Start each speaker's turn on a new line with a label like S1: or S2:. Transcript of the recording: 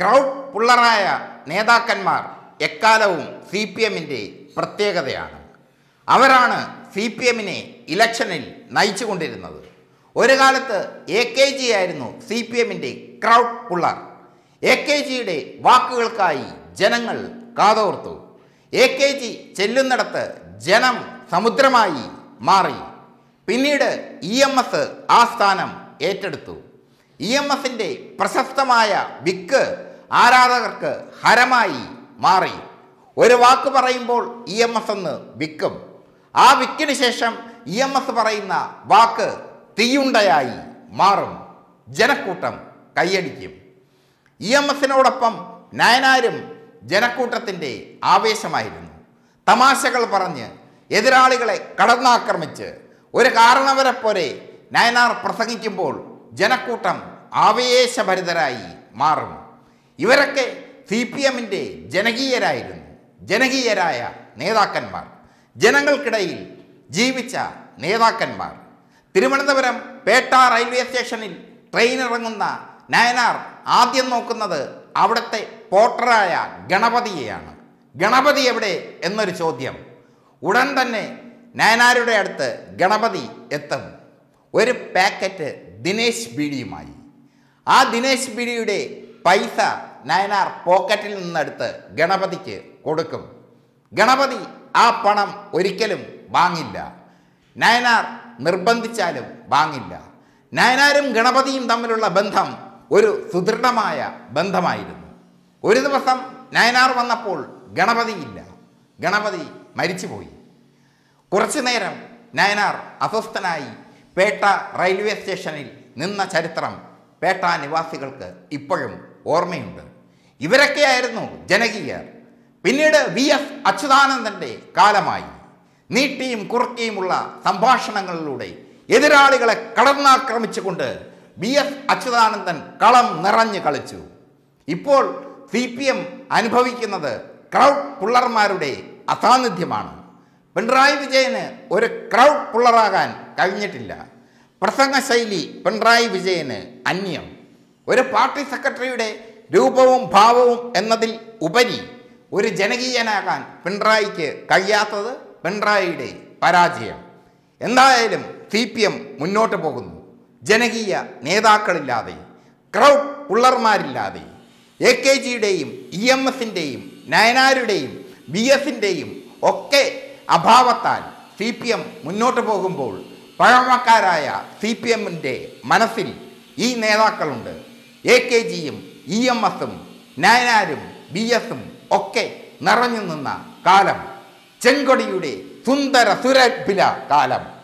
S1: Crowd പുള്ളറായ നേതാക്കന്മാർ എക്കാലവും C P എമ്മിൻ്റെ പ്രത്യേകതയാണ്. അവരാണ് സി പി എമ്മിനെ ഇലക്ഷനിൽ നയിച്ചുകൊണ്ടിരുന്നത്. ഒരു കാലത്ത് എ കെ ജി ആയിരുന്നു സി പി എമ്മിൻ്റെ ക്രൗഡ് പുള്ളർ. എ കെ ജിയുടെ വാക്കുകൾക്കായി ജനങ്ങൾ കാതോർത്തു. എ കെ ജി ചെല്ലുന്നിടത്ത് ജനം സമുദ്രമായി മാറി. പിന്നീട് ഇ എം എസ് ആ സ്ഥാനം ഏറ്റെടുത്തു. ഇ എം എസിൻ്റെ പ്രശസ്തമായ വിക്ക് ആരാധകർക്ക് ഹരമായി മാറി. ഒരു വാക്ക് പറയുമ്പോൾ ഇ എം എസ് എന്ന് വിക്കും. ആ വിക്കിന് ശേഷം ഇ എം എസ് പറയുന്ന വാക്ക് തീയുണ്ടയായി മാറും. ജനക്കൂട്ടം കൈയടിക്കും. E M എസിനോടൊപ്പം നയനാരും ജനക്കൂട്ടത്തിൻ്റെ ആവേശമായിരുന്നു. തമാശകൾ പറഞ്ഞ് എതിരാളികളെ കടന്നാക്രമിച്ച് ഒരു കാരണവരെ പോലെ നയനാർ പ്രസംഗിക്കുമ്പോൾ ജനക്കൂട്ടം ആവേശഭരിതരായി മാറും. ഇവരൊക്കെ സി പി എമ്മിൻ്റെ ജനകീയരായ നേതാക്കന്മാർ, ജനങ്ങൾക്കിടയിൽ ജീവിച്ച നേതാക്കന്മാർ. തിരുവനന്തപുരം പേട്ട റെയിൽവേ സ്റ്റേഷനിൽ ട്രെയിൻ ഇറങ്ങുന്ന നയനാർ ആദ്യം നോക്കുന്നത് അവിടുത്തെ പോർട്ടറായ ഗണപതിയെയാണ്. ഗണപതി എവിടെ എന്നൊരു ചോദ്യം. ഉടൻ തന്നെ നയനാരുടെ അടുത്ത് ഗണപതി എത്തും, ഒരു പാക്കറ്റ് ദിനേശ് ബീഡിയുമായി. ആ ദിനേശ് ബീഡിയുടെ പൈസ നയനാർ പോക്കറ്റിൽ നിന്നെടുത്ത് ഗണപതിക്ക് കൊടുക്കും. ഗണപതി ആ പണം ഒരിക്കലും വാങ്ങില്ല. നയനാർ നിർബന്ധിച്ചാലും വാങ്ങില്ല. നയനാരും ഗണപതിയും തമ്മിലുള്ള ബന്ധം ഒരു സുദൃഢമായ ബന്ധമായിരുന്നു. ഒരു ദിവസം നയനാർ വന്നപ്പോൾ ഗണപതിയില്ല. ഗണപതി മരിച്ചുപോയി. കുറച്ചു നേരം നയനാർ അസ്വസ്ഥനായി പേട്ട റെയിൽവേ സ്റ്റേഷനിൽ നിന്ന ചരിത്രം പേട്ട നിവാസികൾക്ക് ഇപ്പോഴും ഓർമ്മയുണ്ട്. ഇവരൊക്കെയായിരുന്നു ജനകീയർ. പിന്നീട് വി എസ് അച്യുതാനന്ദൻ്റെ കാലമായി. നീട്ടിയും കുറുക്കിയുമുള്ള സംഭാഷണങ്ങളിലൂടെ എതിരാളികളെ കടന്നാക്രമിച്ചുകൊണ്ട് വി എസ് അച്യുതാനന്ദൻ കളം നിറഞ്ഞു കളിച്ചു. ഇപ്പോൾ സി പി എം അനുഭവിക്കുന്നത് ക്രൗഡ് പുള്ളർമാരുടെ അസാന്നിധ്യമാണ്. പിണറായി വിജയന് ഒരു ക്രൗഡ് പുള്ളറാകാൻ കഴിഞ്ഞിട്ടില്ല. പ്രസംഗശൈലി പിണറായി വിജയന് അന്യം. ഒരു പാർട്ടി സെക്രട്ടറിയുടെ രൂപവും ഭാവവും എന്നതിൽ ഉപരി ഒരു ജനകീയനാകാൻ പിണറായിക്ക് കഴിയാത്തത് പിണറായിയുടെ പരാജയം. എന്തായാലും സി പി എം മുന്നോട്ട് പോകുന്നു. ജനകീയ നേതാക്കളില്ലാതെ, ക്രൗഡ് പുള്ളർമാരില്ലാതെ, എ കെ ജിയുടെയും ഇ എം എസിൻ്റെയും നയനാരുടെയും ബി എസിൻ്റെയും ഒക്കെ അഭാവത്താൽ സി പി എം മുന്നോട്ട് പോകുമ്പോൾ പഴമക്കാരായ സി പി എമ്മിൻ്റെ മനസ്സിൽ ഈ നേതാക്കളുണ്ട്. എ കെ ജിയും ഇ എം എസും നയനാരും ബി എസും ഒക്കെ നിറഞ്ഞു നിന്ന കാലം, ചെങ്കൊടിയുടെ സുന്ദര സുരഭില കാലം.